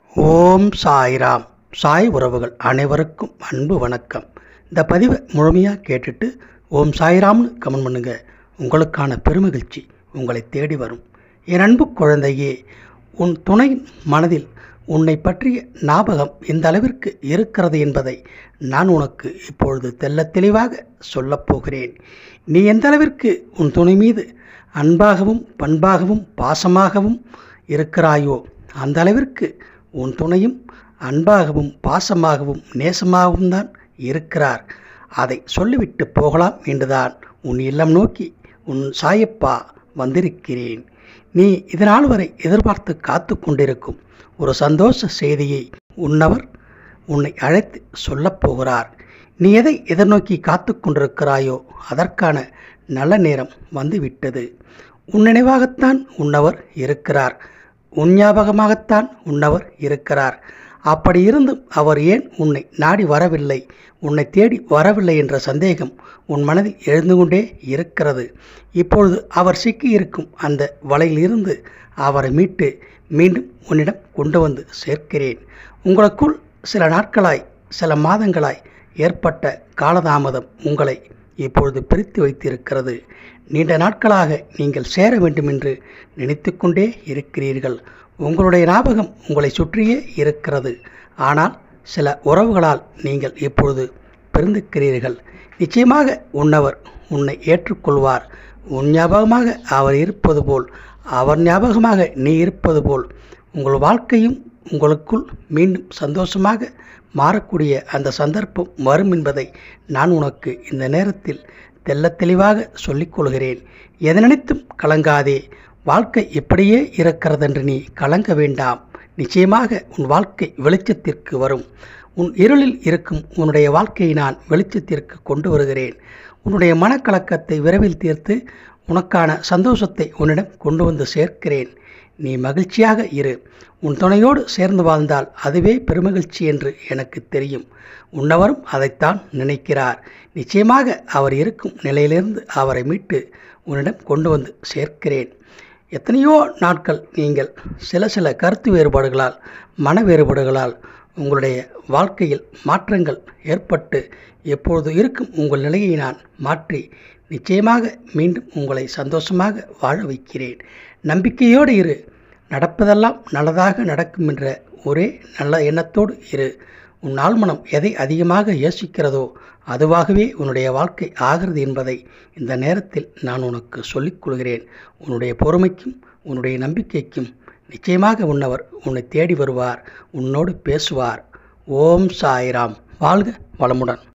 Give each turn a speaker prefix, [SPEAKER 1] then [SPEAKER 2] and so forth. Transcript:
[SPEAKER 1] ஓம் சாய்ராம். சாய் உறவுகள் அனைவருக்கும் அன்பு வணக்கம். இந்த பதிவை முழுமையாக கேட்டுட்டு ஓம் சாய்ராம்னு கமெண்ட் பண்ணுங்க. உங்களுக்கான பெருமகிழ்ச்சி உங்களை தேடி வரும். என் அன்பு குழந்தையே, உன் துணையின் மனதில் உன்னை பற்றிய ஞாபகம் எந்த அளவிற்கு இருக்கிறது என்பதை நான் உனக்கு இப்பொழுது தெள்ளத் தெளிவாக சொல்லப்போகிறேன். நீ எந்த அளவிற்கு உன் துணை மீது அன்பாகவும் பண்பாகவும் பாசமாகவும் இருக்கிறாயோ அந்த அளவிற்கு உன் துணையும் அன்பாகவும் பாசமாகவும் நேசமாகவும் தான் இருக்கிறார். அதை சொல்லிவிட்டு போகலாம் என்றுதான் உன் இல்லம் நோக்கி உன் சாயப்பா வந்திருக்கிறேன். நீ இதனால் வரை எதிர்பார்த்து காத்து கொண்டிருக்கும் ஒரு சந்தோஷ செய்தியை உன்னவர் உன்னை அழைத்து சொல்லப்போகிறார். நீ எதை எதிர்நோக்கி காத்து கொண்டிருக்கிறாயோ அதற்கான நல்ல நேரம் வந்துவிட்டது. உன் நினைவாகத்தான் உன்னவர் இருக்கிறார். உன் ஞாபகமாகத்தான் உன்னவர் இருக்கிறார். அப்படி இருந்தும் அவர் ஏன் உன்னை நாடி வரவில்லை, உன்னை தேடி வரவில்லை என்ற சந்தேகம் உன் மனதில் எழுந்து கொண்டே இருக்கிறது. இப்பொழுது அவர் சிக்கியிருக்கும் அந்த வலையிலிருந்து அவரை மீட்டு மீண்டும் உன்னிடம் கொண்டு வந்து சேர்க்கிறேன். உங்களுக்குள் சில நாட்களாய் சில மாதங்களாய் ஏற்பட்ட காலதாமதம் உங்களை இப்பொழுது பிரித்து வைத்திருக்கிறது. நீண்ட நாட்களாக நீங்கள் சேர வேண்டும் என்று நினைத்து கொண்டே இருக்கிறீர்கள். உங்களுடைய ஞாபகம் உங்களை சுற்றியே இருக்கிறது. ஆனால் சில உறவுகளால் நீங்கள் இப்பொழுது பிரிந்திருக்கிறீர்கள். நிச்சயமாக உன்னவர் உன்னை ஏற்றுக்கொள்வார். உன் ஞாபகமாக அவர் இருப்பது போல், அவர் ஞாபகமாக நீ இருப்பது போல் உங்கள் வாழ்க்கையும் உங்களுக்குள் மீண்டும் சந்தோஷமாக மாறக்கூடிய அந்த சந்தர்ப்பம் வரும் என்பதை நான் உனக்கு இந்த நேரத்தில் தெள்ளத் தெளிவாக சொல்லிக்கொள்கிறேன். எதை நினைத்தும் கலங்காதே. வாழ்க்கை எப்படியே இருக்கிறதென்று நீ கலங்க வேண்டாம். நிச்சயமாக உன் வாழ்க்கை வெளிச்சத்திற்கு வரும். உன் இருளில் இருக்கும் உன்னுடைய வாழ்க்கையை நான் வெளிச்சத்திற்கு கொண்டு வருகிறேன். உன்னுடைய மனக்கலக்கத்தை விரைவில் தீர்த்து உனக்கான சந்தோஷத்தை உன்னிடம் கொண்டு வந்து சேர்க்கிறேன். நீ மகிழ்ச்சியாக இரு. உன் துணையோடு சேர்ந்து வாழ்ந்தால் அதுவே பெருமகிழ்ச்சி என்று எனக்கு தெரியும். உன்னவரும் அதைத்தான் நினைக்கிறார். நிச்சயமாக அவர் இருக்கும் நிலையிலிருந்து அவரை மீட்டு உன்னிடம் கொண்டு வந்து சேர்க்கிறேன். எத்தனையோ நாட்கள் நீங்கள் சில கருத்து வேறுபாடுகளால் மன வேறுபாடுகளால் உங்களுடைய வாழ்க்கையில் மாற்றங்கள் ஏற்பட்டு எப்பொழுது இருக்கும் உங்கள் நிலையை நான் மாற்றி நிச்சயமாக மீண்டும் உங்களை சந்தோஷமாக வாழ வைக்கிறேன். நம்பிக்கையோடு இரு. நடப்பதெல்லாம் நல்லதாக நடக்கும் என்ற ஒரே நல்ல எண்ணத்தோடு இரு. உன் ஆழ்மனம் எதை அதிகமாக யோசிக்கிறதோ அதுவாகவே உன்னுடைய வாழ்க்கை ஆகிறது என்பதை இந்த நேரத்தில் நான் உனக்கு சொல்லிக் கொள்கிறேன். உன்னுடைய பொறுமைக்கும் உன்னுடைய நம்பிக்கைக்கும் நிச்சயமாக உன்னவர் உன்னை தேடி வருவார், உன்னோடு பேசுவார். ஓம் சாய்ராம். வாழ்க வளமுடன்.